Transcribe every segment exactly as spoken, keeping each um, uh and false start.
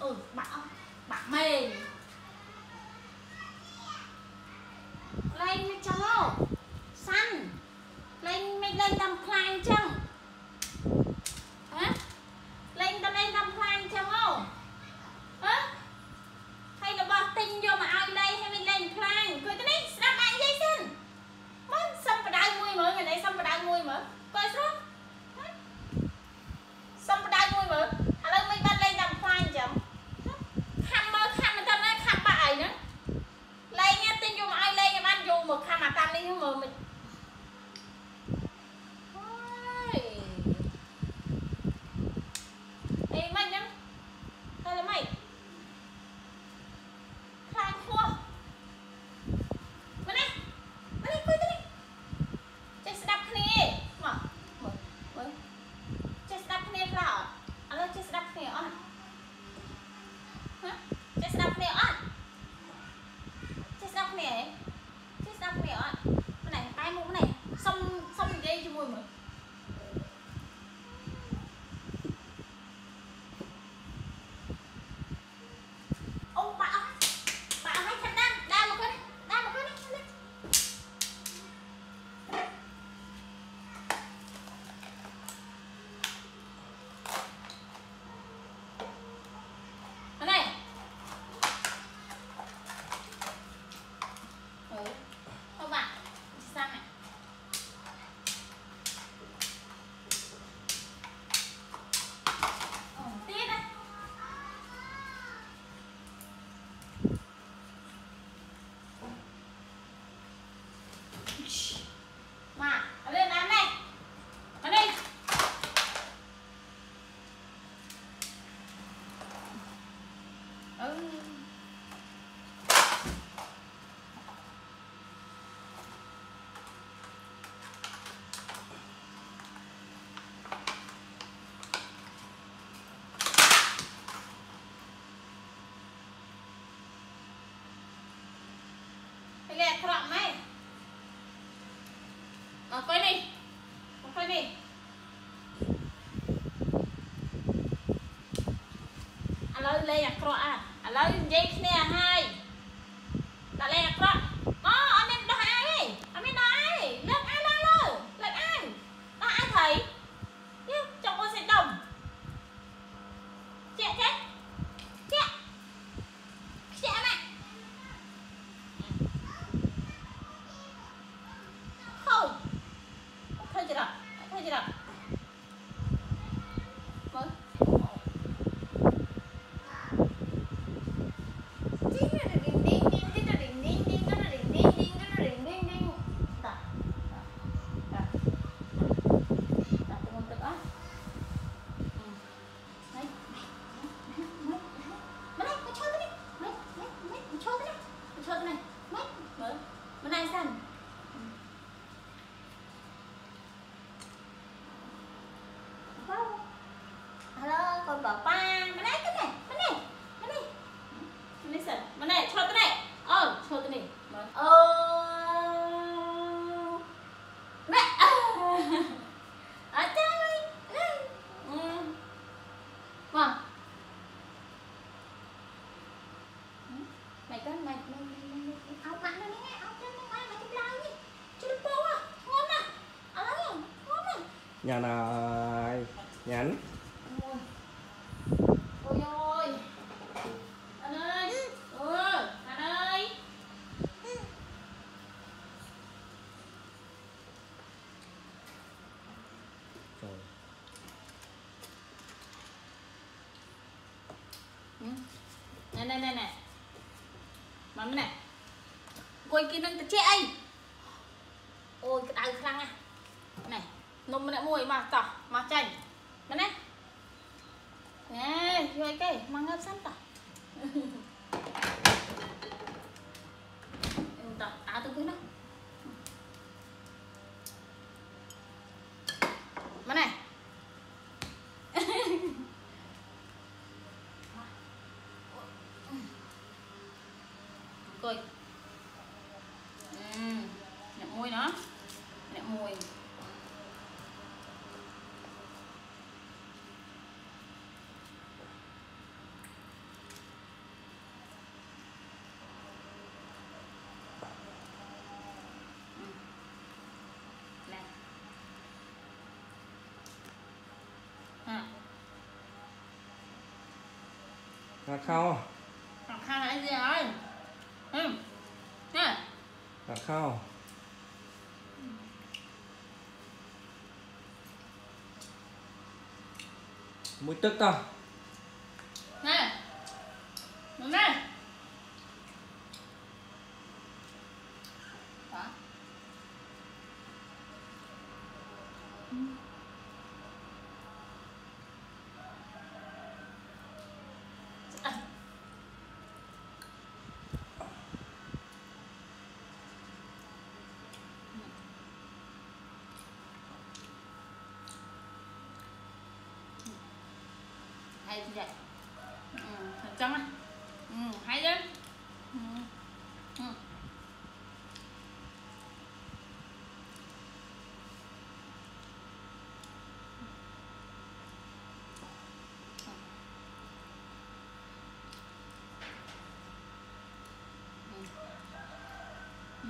ừ bạc bạc mềm lên mới cho xanh lên mới lên đâm khoan chăng hả lên đâm lên đâm khoan chăng không hả hay là bỏ tinh vô mà ai đây hay mình lên khoan cười cái này đâm anh dây xanh mới xong vào đai mui mở người này xong vào đai mui mở coi sao xong vào đai mui mở à lên mình bắt lên đâm khoan chậm khăm mơ khăm mà tâm nó khăm bài nữa lên nha tin vô mà ai lên nha anh vô một khăm mà tâm đi mà mình ê mày nhá đây là mày khai khua mà nè mà nè coi cái đi chạy xe đạp này mà mở mở chạy xe đạp này là à lên chạy xe đạp này on hả chạy xe đạp này on chạy xe đạp này chạy xe đạp này on cái này tay mua cái này xong xong dây cho mùi mà mà ở đây làm này ở đây ừ. Cái lẹ khỏng này mà quay đi quay đi à lời lên à cọ à à lời dây nè hai đã lên à cọ ó anh em đó ai anh em đó ai lật ai lật lật lật ai đó ai thấy chồng con sẽ đồng chạy chết chạy chạy mẹ không thôi chị rồi thôi chị rồi mới con bảo ba mà này cái này cái này cái này cái này sẵn mà này cho cái này ờ cho cái này ờ mẹ à trời ừ vâng mày có mày mày mày áo bạn nó nghe áo chân nó mày mày chụp lao đi chụp bố à ngon à à ngon à nhà này nhắn ôi ôi anh ơi ừ anh ơi rồi. Ừ. Này này này này mà này quay kia nâng chết anh ôi cái đau khăn à này nôm này mùi mà tỏ mà chanh mà này nè rồi cái mang ngâm sẵn tỏ tỏ áo tôi cứ nó mà này coi ừ. Nè mùi nó nè mùi hạt khao Hạt khao là cái gì rồi? Ừ. Nè. hạt khao mũi tức không? Nè. Đúng nè. Đó. Ừ. À. Hay vậy. Ừ, thành trắng á. Ừ, hay đấy. Ừ. Ừ. Ừ.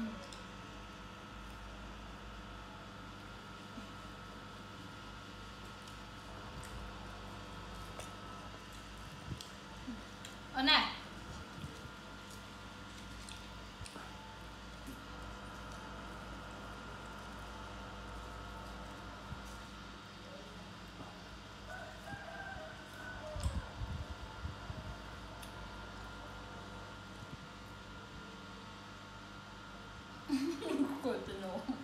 Ờ nè. Cột nó.